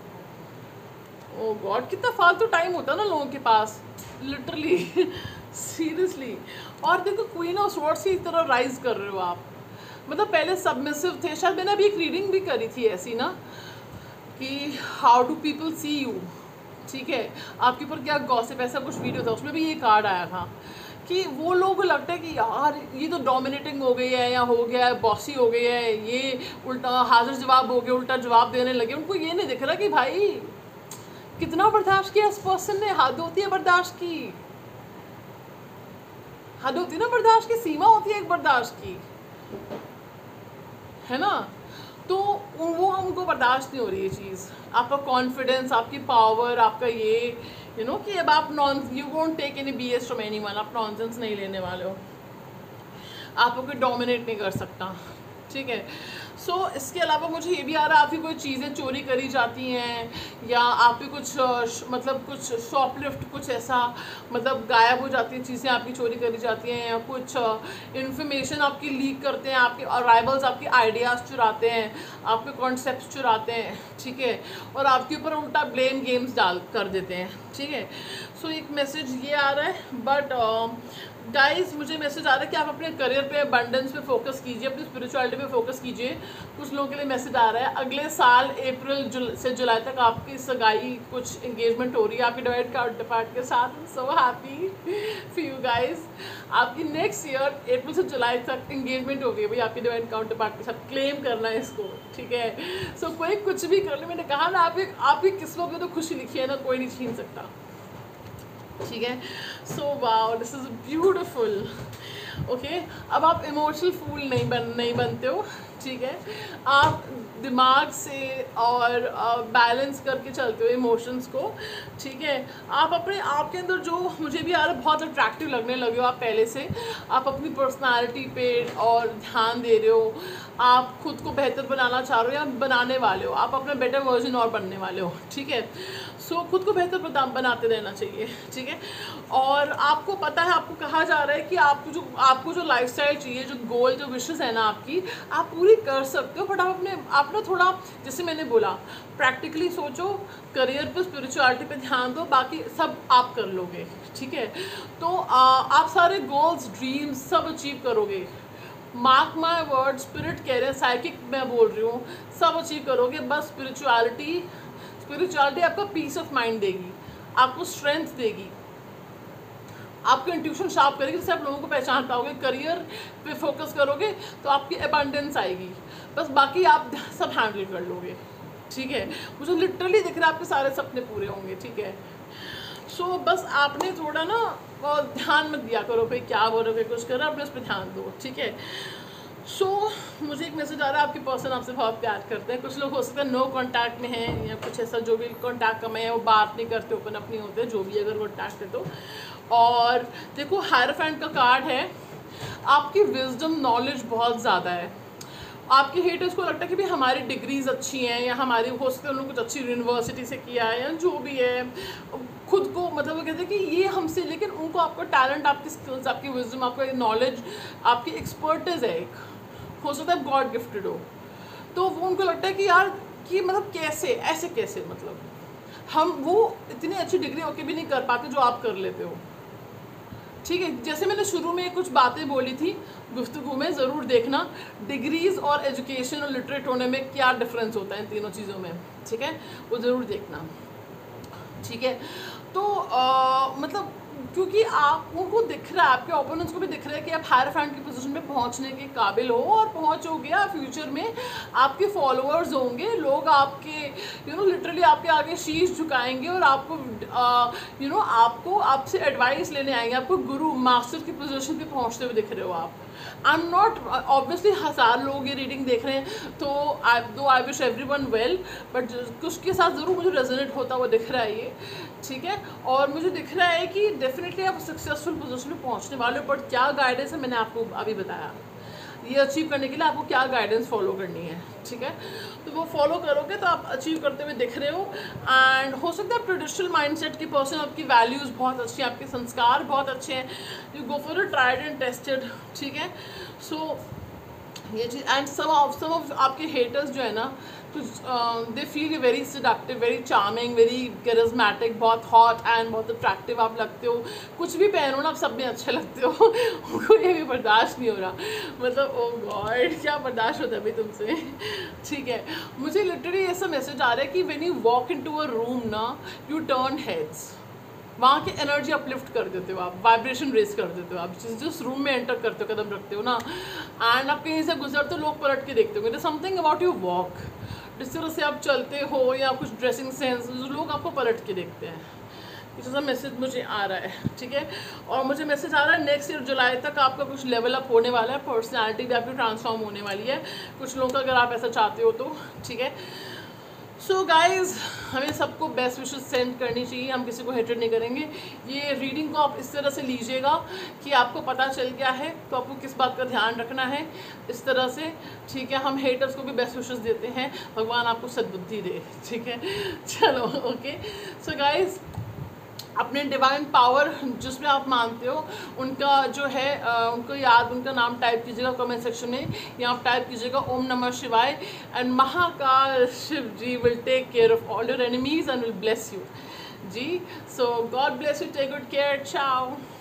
ओ गॉड, कितना फालतू टाइम होता है ना लोगों के पास, लिटरली सीरियसली। और देखो क्वीन ऑफ स्वॉर्ड्स की तरह राइज कर रहे हो आप, मतलब पहले सबमिसिव थे, शायद मैंने अभी एक रीडिंग भी करी थी ऐसी ना, कि how do people see you, ठीक है, आपके ऊपर क्या गॉसिप, ऐसा कुछ वीडियो था, उसमें भी ये कार्ड आया था कि वो लोगों को लगता है कि यार ये तो डोमिनेटिंग हो गई है, या हो गया है, बॉसी हो गई है, ये उल्टा हाजिर जवाब हो गया, उल्टा जवाब देने लगे। उनको ये नहीं दिख रहा कि भाई कितना बर्दाश्त किया इस पर्सन ने, हद होती है बर्दाश्त की, हद होती है ना बर्दाश्त की, सीमा होती है एक बर्दाश्त की, है ना। तो वो उनको बर्दाश्त नहीं हो रही ये चीज़, आपका कॉन्फिडेंस, आपकी पावर, आपका ये यू नो कि अब आप you won't take any BS from anyone, आप नॉनसेंस नहीं लेने वाले हो, आपको कोई डोमिनेट नहीं कर सकता, ठीक है। सो इसके अलावा मुझे ये भी आ रहा है आपकी कोई चीज़ें चोरी करी जाती हैं, या आपकी कुछ मतलब कुछ शॉपलिफ्ट, कुछ ऐसा मतलब गायब हो जाती हैं चीज़ें, आपकी चोरी करी जाती हैं, या कुछ इन्फॉर्मेशन आपकी लीक करते हैं, आपके राइवल्स आपके आइडियाज़ चुराते हैं, आपके कॉन्सेप्ट्स चुराते हैं, ठीक है, और आपके ऊपर उल्टा ब्लेम गेम्स डाल कर देते हैं, ठीक है। सो एक मैसेज ये आ रहा है, बट गाइस मुझे मैसेज आ रहा है कि आप अपने करियर पे, अबंडेंस पे फोकस कीजिए, अपनी स्पिरिचुअलिटी पे फोकस कीजिए। कुछ लोगों के लिए मैसेज आ रहा है अगले साल अप्रैल से जुलाई तक आपकी सगाई, कुछ एंगेजमेंट हो रही है आपकी डिवाइड काउंटर पार्ट के साथ। So happy for you guys, आपकी नेक्स्ट ईयर अप्रैल से जुलाई तक एंगेजमेंट हो गई है भाई आपकी डिवाइड काउंटर पार्ट के साथ। क्लेम करना है इसको, ठीक है। सो कोई कुछ भी कर ले, मैंने कहा ना आपकी किस्मत में तो खुशी लिखी है ना, कोई नहीं छीन सकता, ठीक है। So wow, this is beautiful. Okay, अब आप इमोशनल फूल नहीं बनते हो, ठीक है। आप दिमाग से और बैलेंस करके चलते हो इमोशंस को, ठीक है। आप अपने आप के अंदर जो मुझे भी यार बहुत अट्रैक्टिव लगने लगे हो आप पहले से, आप अपनी पर्सनालिटी पे और ध्यान दे रहे हो, आप खुद को बेहतर बनाना चाह रहे हो या बनाने वाले हो, आप अपना बेटर वर्जन और बनने वाले हो, ठीक है। सो खुद को बेहतर बनाते रहना चाहिए, ठीक है। और आपको पता है, आपको कहा जा रहा है कि आपको जो लाइफस्टाइल चाहिए, जो गोल, जो विशेस है ना आपकी, आप पूरी कर सकते हो, बट आप ना थोड़ा, जैसे मैंने बोला, प्रैक्टिकली सोचो, करियर पे, स्पिरिचुअलिटी पे ध्यान दो, बाकी सब आप कर लोगे, ठीक है। तो आप सारे गोल्स, ड्रीम्स सब अचीव करोगे, मार्क माई वर्ड, स्पिरिट कह रहे हैं, साइकिक मैं बोल रही हूँ, सब अचीव करोगे। बस स्पिरिचुअलिटी आपको पीस ऑफ माइंड देगी, आपको स्ट्रेंथ देगी, आपको इंट्यूशन शार्प करेगी, जिससे आप लोगों को पहचान पाओगे। करियर पे फोकस करोगे तो आपकी अबंडेंस आएगी, बस बाकी आप सब हैंडल कर लोगे, ठीक है। मुझे लिटरली दिख रहा है आपके सारे सपने पूरे होंगे, ठीक है। सो बस आपने थोड़ा ना ध्यान मत दिया करो भाई क्या बोलोगे, कुछ करो, अपने उस पर ध्यान दो, ठीक है। सो मुझे एक मैसेज आ रहा है, आपके पर्सन आपसे बहुत प्यार करते हैं। कुछ लोग हो सकता है नो कांटेक्ट में हैं, या कुछ ऐसा, जो भी कांटेक्ट कम है वो बात नहीं करते, ओपन अप नहीं होते, जो भी अगर कांटेक्ट है तो। और देखो हायरफेंट का कार्ड है, आपकी विजडम, नॉलेज बहुत ज़्यादा है। आपके हेटर्स को लगता है कि भाई हमारी डिग्रीज अच्छी हैं, या हमारी हो सकता है उन्होंने कुछ अच्छी यूनिवर्सिटी से किया है, या जो भी है, खुद को मतलब वो कहते हैं कि ये हमसे, लेकिन उनको आपका टैलेंट, आपकी स्किल्स, आपकी विजडम, आपका नॉलेज, आपकी एक्सपर्टीज है, एक हो सकता है गॉड गिफ्टेड हो, तो वो उनको लगता है कि यार कि मतलब कैसे, ऐसे कैसे, मतलब हम वो इतनी अच्छी डिग्री होके भी नहीं कर पाते जो आप कर लेते हो, ठीक है। जैसे मैंने शुरू में कुछ बातें बोली थी गुफ्तगू में, ज़रूर देखना डिग्रीज़ और एजुकेशन और लिटरेट होने में क्या डिफरेंस होता है इन तीनों चीज़ों में, ठीक है, वो ज़रूर देखना, ठीक है। तो मतलब क्योंकि आप उनको दिख रहा है, आपके ओपोनेंट्स को भी दिख रहा है कि आप हायर फैन की पोजीशन पे पहुंचने के काबिल हो और पहुंचोगे। आप फ्यूचर में आपके फॉलोअर्स होंगे, लोग आपके लिटरली आपके आगे शीश झुकाएंगे और आपको आपको आपसे एडवाइस लेने आएंगे। आपको गुरु मास्टर की पोजीशन पे पहुंचते हुए दिख रहे हो आप। आई एम नॉट ऑब्वियसली 1000 लोग ये रीडिंग देख रहे हैं तो I wish everyone well, but कुछ के साथ ज़रूर मुझे रेजोनेट होता हुआ दिख रहा है ये, ठीक है। और मुझे दिख रहा है कि डेफिनेटली आप सक्सेसफुल पोजीशन में पहुंचने वाले हो, बट क्या गाइडेंस है मैंने आपको अभी बताया। ये अचीव करने के लिए आपको क्या गाइडेंस फॉलो करनी है, ठीक है। तो वो फॉलो करोगे तो आप अचीव करते हुए दिख रहे हो। एंड हो सकता है ट्रेडिशनल माइंडसेट की पर्सन, आपकी वैल्यूज़ बहुत अच्छी हैं, आपके संस्कार बहुत अच्छे हैं, you go for a tried and tested, ठीक है। सो ये चीज़ एंड सम ऑफ आपके हेटर्स जो है ना, तो they feel you very seductive, very charming, very charismatic, बहुत हॉट एंड बहुत अट्रैक्टिव आप लगते हो। कुछ भी पहनो ना आप सब में अच्छे लगते हो। उनको ये भी बर्दाश्त नहीं हो रहा, मतलब ओ गॉड क्या बर्दाश्त होता है भाई तुमसे, ठीक है। मुझे लिटरली ऐसा मैसेज आ रहा है कि when you walk into a room ना, यू टर्न हेड्स, वहाँ की एनर्जी अपलिफ्ट कर देते हो आप, वाइब्रेशन रेस कर देते हो आप। जिस रूम में एंटर करते हो, कदम रखते हो ना, एंड आप कहीं से गुजरते हो लोग पलट के देखते हो। समथिंग अबाउट यू वॉक, जिस तरह से आप चलते हो या कुछ ड्रेसिंग सेंस, लोग आपको पलट के देखते हैं। इस तरह मैसेज मुझे आ रहा है, ठीक है। और मुझे मैसेज आ रहा है नेक्स्ट ईयर जुलाई तक आपका कुछ लेवल अप होने वाला है, पर्सनैलिटी भी आपकी ट्रांसफॉर्म होने वाली है कुछ लोगों का, अगर आप ऐसा चाहते हो तो, ठीक है। सो गाइज़, हमें सबको बेस्ट विशेस सेंड करनी चाहिए, हम किसी को हेटेड नहीं करेंगे। ये रीडिंग को आप इस तरह से लीजिएगा कि आपको पता चल गया है तो आपको किस बात का ध्यान रखना है, इस तरह से, ठीक है। हम हेटर्स को भी बेस्ट विशेस देते हैं, भगवान आपको सद्बुद्धि दे, ठीक है। चलो ओके। सो गाइज़, अपने डिवाइन पावर जिसमें आप मानते हो उनका जो है उनको याद, उनका नाम टाइप कीजिएगा कमेंट सेक्शन में, या आप टाइप कीजिएगा ओम नमः शिवाय, and Mahakal Shiv ji will take care of all your enemies and will bless you जी। So God bless you, take good care, चाओ।